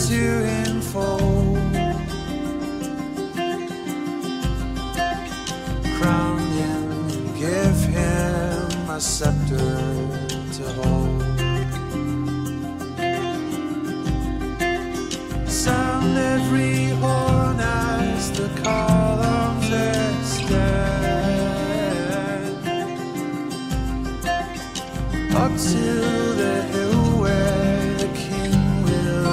to enfold. Crown him and give him a scepter to hold. Sound every horn as the columns extend, up to the hill where the king will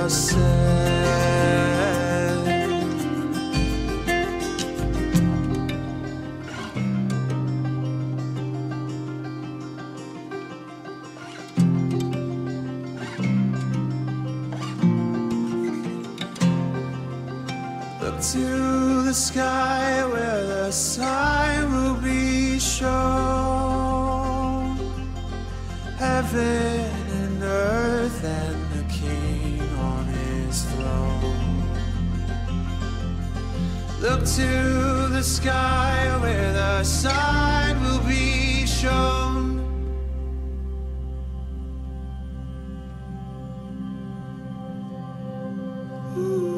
ascend. Look to the sky where the sign will be shown. Heaven and earth and the king on his throne. Look to the sky where the sign will be shown. Ooh.